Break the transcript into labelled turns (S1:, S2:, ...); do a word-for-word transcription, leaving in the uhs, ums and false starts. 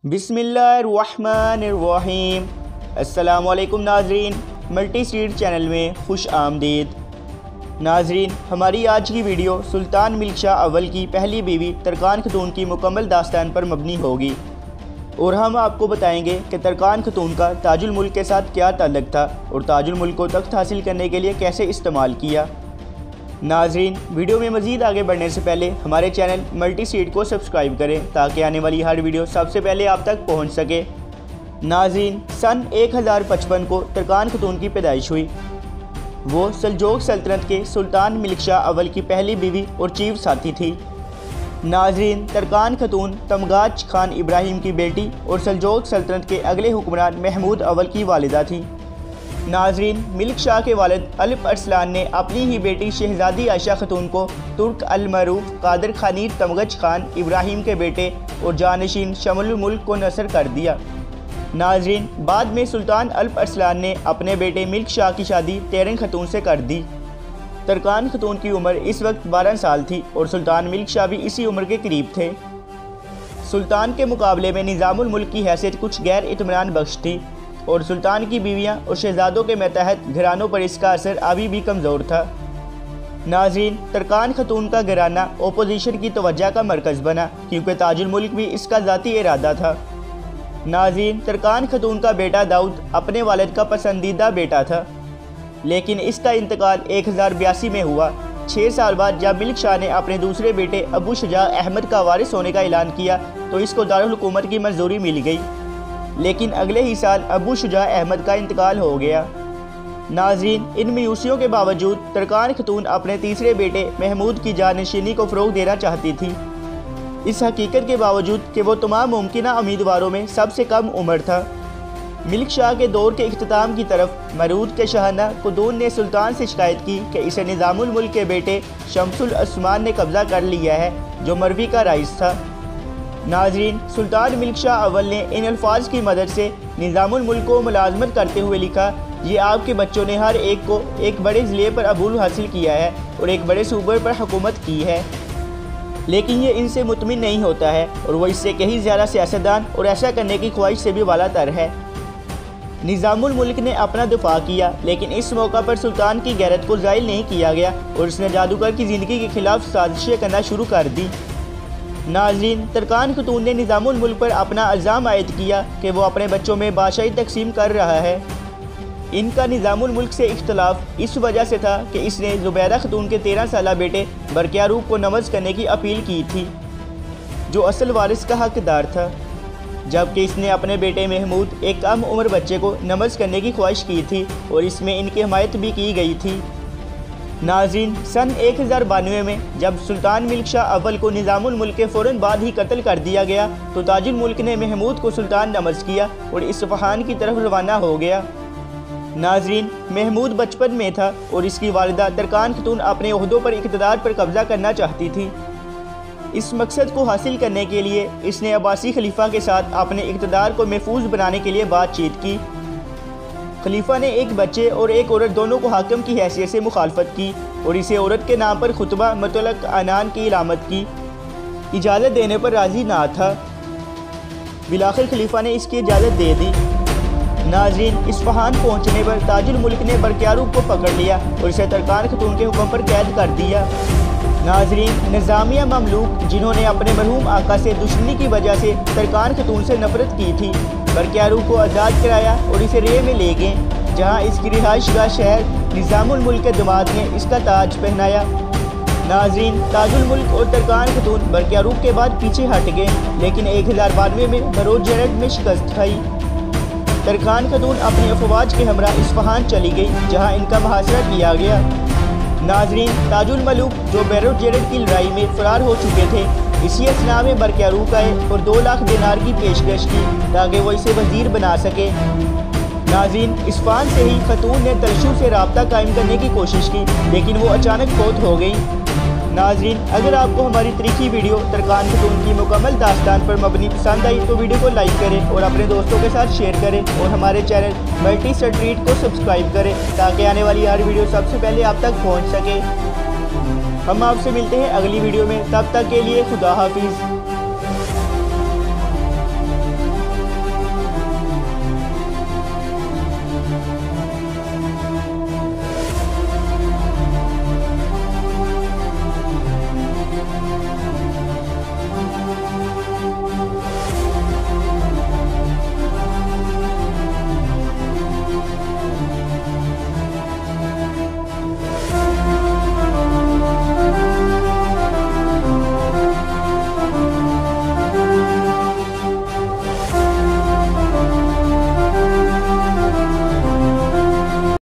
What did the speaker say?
S1: बिस्मिल्लाहिर्रहमानिर्रहीम। अस्सलाम वालेकुम नाजरीन, मल्टी स्ट्रीट चैनल में खुश आमदीद। नाजरीन, हमारी आज की वीडियो सुल्तान मिल्क शाह अव्वल की पहली बीवी तरकान खतून की मुकम्मल दास्तान पर मबनी होगी और हम आपको बताएंगे कि तरकान खतून का ताजुल मुल्क के साथ क्या ताल्लुक़ था और ताजुल मुल्क को तख्त हासिल करने के लिए कैसे इस्तेमाल किया। नाजरीन, वीडियो में मज़ीद आगे बढ़ने से पहले हमारे चैनल मल्टी स्ट्रीट को सब्सक्राइब करें ताकि आने वाली हर वीडियो सबसे पहले आप तक पहुंच सके। नाजरीन, सन एक हज़ार पचपन को तरकान खतून की पैदाइश हुई। वो सल्जोक सल्तनत के सुल्तान मिल्क शाह अव्वल की पहली बीवी और चीफ साथी थी। नाजरीन, तरकान खतून तमगाज खान इब्राहिम की बेटी और सल्जोक सल्तनत के अगले हुक्मरान महमूद अव्वल की वालिदा थी। नाजरीन, मिल्क शाह के वालिद अल्प अरसलान ने अपनी ही बेटी शहजादी आयशा खतून को तुर्क अल मरूफ कादर खानी तमगज खान इब्राहिम के बेटे और जानशीन शमुल मुल्क को नसर कर दिया। नाजरीन, बाद में सुल्तान अल्प अरसलान ने अपने बेटे मिल्क शाह की शादी तेरन खतून से कर दी। तरकान खतून की उम्र इस वक्त बारह साल थी और सुल्तान मिल्क शाह भी इसी उम्र के करीब थे। सुल्तान के मुकाबले में निज़ामुल मुल्क की हैसियत कुछ गैर इत्मीनान बख्श थी और सुल्तान की बीवियां और शहजादों के मतहत घरानों पर इसका असर अभी भी कमज़ोर था। नाजरीन, तरकान खतून का घराना ओपोजिशन की तवज्जो का मरकज़ बना क्योंकि ताजुल मुल्क भी इसका ज़ाती इरादा था। नाजरीन, तरकान खतून का बेटा दाऊद अपने वालिद का पसंदीदा बेटा था, लेकिन इसका इंतकाल एक हज़ार बयासी में हुआ। छः साल बाद जब मिल्क शाह ने अपने दूसरे बेटे अबू शुजा अहमद का वारिस होने का ऐलान किया तो इसको दारुल हुकूमत की मंजूरी मिल गई, लेकिन अगले ही साल अबू शुजा अहमद का इंतकाल हो गया। नाजरीन, इन मायूसियों के बावजूद तरकान खतून अपने तीसरे बेटे महमूद की जानशीनी को फ़रोग़ देना चाहती थी, इस हकीकत के बावजूद कि वो तमाम मुमकिन उम्मीदवारों में सबसे कम उम्र था। मिल्क शाह के दौर के इख्तिताम की तरफ मरूद के शहना कुदून ने सुल्तान से शिकायत की कि इसे निज़ामुल मुल्क के बेटे शमसुल अस्मान ने कब्ज़ा कर लिया है, जो मरवी का राइस था। नाजरीन, सुल्तान मिल्क शाह अव्वल ने इन अल्फाज की मदद से निज़ामुल मुल्क को मुलाजमत करते हुए लिखा, ये आपके बच्चों ने हर एक को एक बड़े ज़िले पर अबूल हासिल किया है और एक बड़े सूबे पर हुकूमत की है, लेकिन ये इनसे मुतमिन नहीं होता है और वह इससे कहीं ज़्यादा सियासतदान और ऐसा करने की ख्वाहिश से भी वाला तर है। निज़ामुल मुल्क ने अपना दिफा किया, लेकिन इस मौका पर सुल्तान की गैरत को ज़ायल नहीं किया गया और उसने जादूगर की ज़िंदगी के खिलाफ साजिशें करना शुरू कर दी। नाजरीन, तरकान खतून ने निज़ामुल मुल्क पर अपना इल्ज़ाम आयद किया कि वो अपने बच्चों में बादशाही तकसीम कर रहा है। इनका निज़ामुल मुल्क से इख्तलाफ इस वजह से था कि इसने ज़ुबैदा खतून के तेरह साला बेटे बरक्यारूब को नमज़ करने की अपील की थी, जो असल वारिस का हकदार था, जबकि इसने अपने बेटे महमूद एक कम उम्र बच्चे को नमज़ करने की ख्वाहिश की थी और इसमें इनकी हमायत भी की गई थी। नाजरीन, सन एक हज़ार बानवे में जब सुल्तान मिल्क शाह अव्वल को निज़ामुल मुल्क के फ़ौरन बाद ही कत्ल कर दिया गया तो ताजुल मुल्क ने महमूद को सुल्तान नमज़ किया और इस्फ़हान की तरफ रवाना हो गया। नाजरीन, महमूद बचपन में था और इसकी वालिदा तरकान खतून अपने ओहदों पर इक़्तिदार पर कब्ज़ा करना चाहती थी। इस मकसद को हासिल करने के लिए इसने अब्बासी खलीफा के साथ अपने इक़्तिदार को महफूज बनाने के लिए बातचीत की। खलीफा ने एक बच्चे और एक औरत दोनों को हाकिम की हैसियत से मुखालफत की और इसे औरत के नाम पर खुतबा मतलक अनान की इलामत की। इजाज़त देने पर राज़ी ना था, बिलाखिर खलीफा ने इसकी इजाज़त दे दी। नाजरीन, इस्फ़हान पहुँचने पर ताजुल मुल्क ने बरक्यारूब को पकड़ लिया और इसे तरकान खतून के हुक्म पर कैद कर दिया। नाजरीन, निज़ामिया ममलूक जिन्होंने अपने मरहूम आका से दुश्मनी की वजह से तरकान खतून से नफरत की थी, बरक्यारूब को आज़ाद कराया और इसे रे में ले गए, जहाँ इसकी रिहाइशगाह शहर निज़ामुल मुल्क के दमाद ने इसका ताज पहनाया। नाजरीन, ताजुल मुल्क और तरकान खतून बरक्यारूब के बाद पीछे हट गए, लेकिन एक हज़ार बानवे में बरोज जेरड में शिकस्त खाई। तरकान खतून अपनी अफवाज के हमरा इस्फ़हान चली गई, जहाँ इनका मुहासरा किया गया। नाजरीन, ताजुल मलूक जो बैरोज जेरड की लड़ाई में फरार हो चुके थे, इसी असना में बरक्यारूब आए और दो लाख दिनार की पेशकश की ताकि वो इसे वज़ीर बना सके। नाजरीन, इस्फ़हान से ही खतून ने तलशू से रब्ता कायम करने की कोशिश की, लेकिन वो अचानक फौत हो गई। नाजरीन, अगर आपको हमारी तरीकी वीडियो तरकान खतून की मुकम्मल दास्तान पर मबनी पसंद आई तो वीडियो को लाइक करें और अपने दोस्तों के साथ शेयर करें और हमारे चैनल मल्टी स्ट्रीट को सब्सक्राइब करें ताकि आने वाली हर वीडियो सबसे पहले आप तक पहुंच सके। हम आपसे मिलते हैं अगली वीडियो में, तब तक के लिए खुदा हाफिज़।